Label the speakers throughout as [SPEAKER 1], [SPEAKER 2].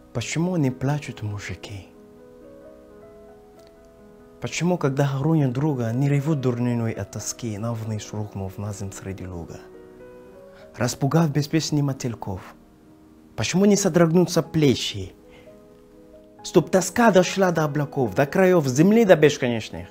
[SPEAKER 1] Почему не плачут мужики? Почему, когда хоронят друга, не ревут дурниной от тоски, навниз рухнув на землю среди луга? Распугав без песни мотыльков, почему не содрогнутся плечи? Чтоб тоска дошла до облаков, до краев земли, до бесконечных.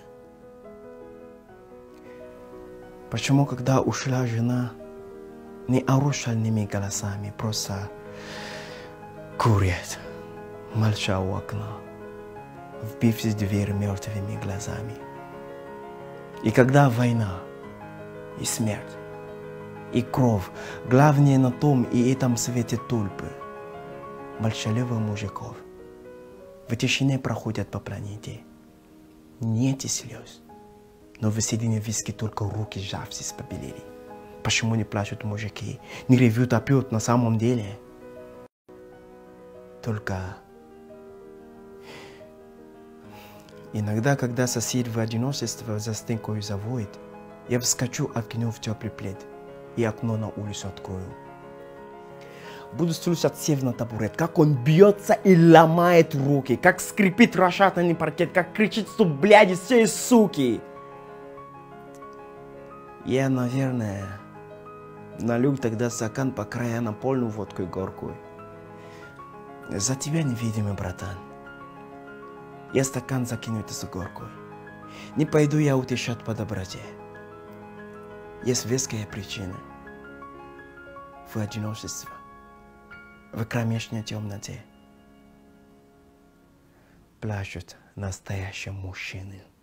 [SPEAKER 1] Почему, когда ушла жена, не орут шальными голосами, просто курят, молча у окна, вбившись в дверь мертвыми глазами? И когда война, и смерть, и кровь, главное на том и этом свете tulпы, молчаливых мужиков, в тишине проходят по планете. Нет слез, но в середине виски только руки, сжавшись, побелели. Почему не плачут мужики, не ревут, а пьют на самом деле? Только иногда, когда сосед в одиночестве за стенкой завоет, я вскочу, откинув теплый плед, и окно на улицу открою. Буду слушать сев на табурет, как он бьется и ломает руки, как скрипит расшатанный паркет, как кричит, что бляди все суки. Я, наверное, налью тогда стакан по краю на полную водку горькую. За тебя, невидимый братан. Я стакан закинуть с горкой. Не пойду я утешать по доброте. Есть веская причина. В одиночестве, в кромешной темноте плачут настоящие мужчины.